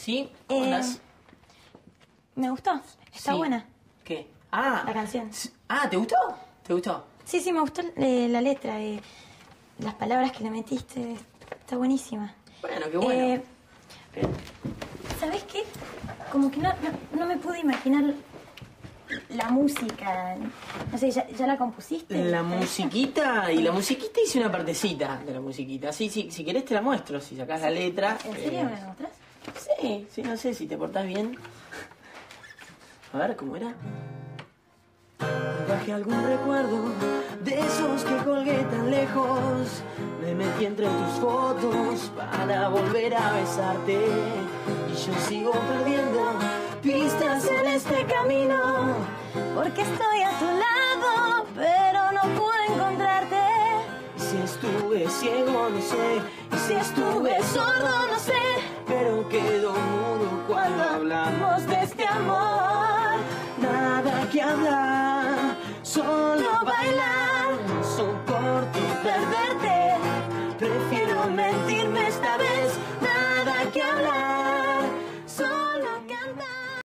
Sí, ¿cómo andás? Me gustó, está buena. ¿Qué? Ah, la canción. Ah, ¿te gustó? ¿Te gustó? Sí, me gustó la letra, las palabras que le metiste, está buenísima. Bueno, qué bueno. ¿Sabés qué? Como que no me pude imaginar la música. No sé, ¿ya la compusiste? La musiquita, y la musiquita hice una partecita de la musiquita. Sí, si querés te la muestro, si sacás la letra. ¿En serio me la mostrás? Sí, no sé si te portás bien. A ver, ¿cómo era? Bajé algún recuerdo de esos que colgué tan lejos. Me metí entre tus fotos para volver a besarte. Y yo sigo perdiendo pistas en este camino. Porque estoy a tu lado, pero no puedo encontrarte. Y si estuve ciego, no sé. Y si estuve sordo, no sé. Pero quedo mudo cuando hablamos de este amor. Nada que hablar, solo bailar. No soporto perderte, prefiero mentir.